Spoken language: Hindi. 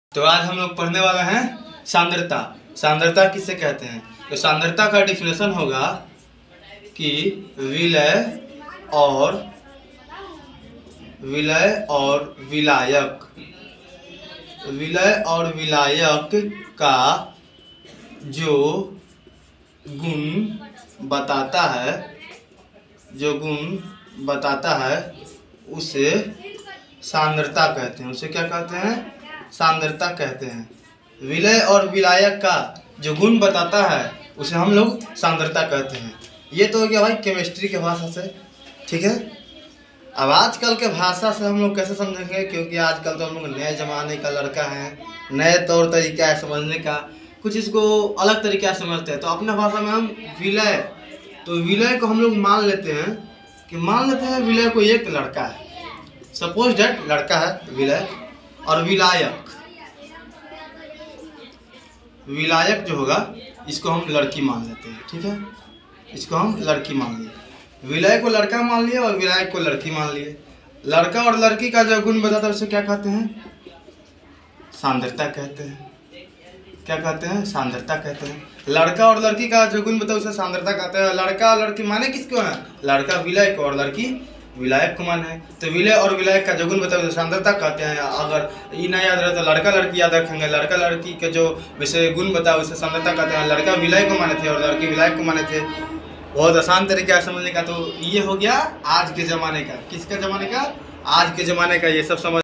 तो आज हम लोग पढ़ने वाले हैं सांद्रता। सांद्रता किसे कहते हैं? तो सांद्रता का डिफिनेशन होगा कि विलय और विलायक का जो गुण बताता है उसे सांद्रता कहते हैं। उसे क्या कहते हैं? सांद्रता कहते हैं। विलय और विलायक का जो गुण बताता है उसे हम लोग सांद्रता कहते हैं। ये तो हो गया भाई केमिस्ट्री के भाषा से, ठीक है। अब आजकल के भाषा से हम लोग कैसे समझेंगे, क्योंकि आजकल तो हम लोग नए ज़माने का लड़का है, नए तौर तरीका है समझने का, कुछ इसको अलग तरीका से समझते हैं। तो अपना भाषा में हम विलय को हम लोग मान लेते हैं विलय को एक लड़का है, सपोज डेट लड़का है विलय। और विलायक जो होगा इसको हम लड़की मान लेते हैं, ठीक है। इसको हम लड़की मान लिए, विलय को लड़का मान लिए और विलायक को लड़की मान लिए। लड़का और लड़की का जो गुण बताता है उसे क्या कहते हैं? सांद्रता कहते हैं। क्या कहते हैं? सांद्रता कहते हैं। लड़का और लड़की का जो गुण बताता है उसे सांद्रता कहते हैं। लड़का और लड़की माने किसको है? लड़का विलय को और लड़की विलायक को माने। तो विलय और विलायक का जो गुण बताता है उसे सांद्रता कहते हैं। अगर ये ना याद रहे तो लड़का लड़की याद रखेंगे। लड़का लड़की के जो विषय गुण बताया उसे सांद्रता कहते हैं। लड़का विलय को माने थे और लड़की विलायक को माने थे। बहुत आसान तरीका है समझने का। तो ये हो गया आज के ज़माने का। किसका ज़माने का? आज के ज़माने का। ये सब समझ